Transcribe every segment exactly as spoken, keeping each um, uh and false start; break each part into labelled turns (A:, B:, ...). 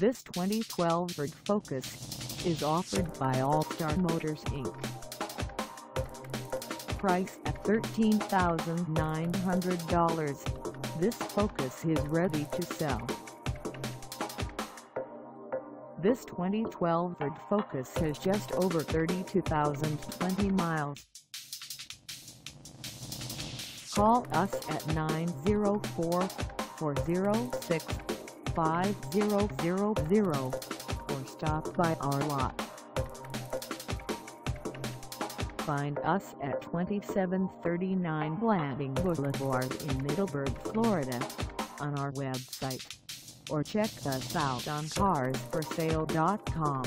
A: This twenty twelve Ford Focus is offered by ALLSTAR Motors Incorporated. Price at thirteen thousand nine hundred dollars, this Focus is ready to sell. This twenty twelve Ford Focus has just over thirty-two thousand twenty miles. Call us at nine zero four, four zero six, five zero zero zero or stop by our lot. Find us at twenty-seven thirty-nine Blanding Boulevard in Middleburg, Florida, on our website, or check us out on cars for sale dot com.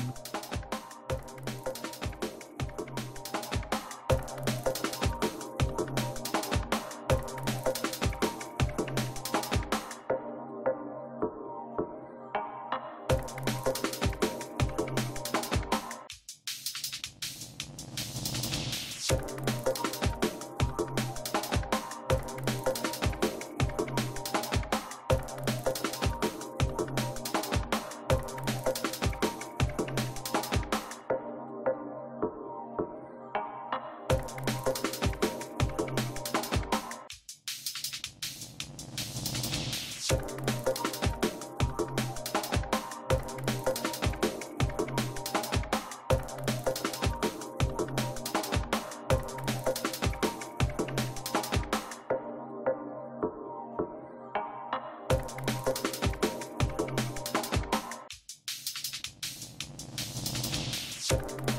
B: You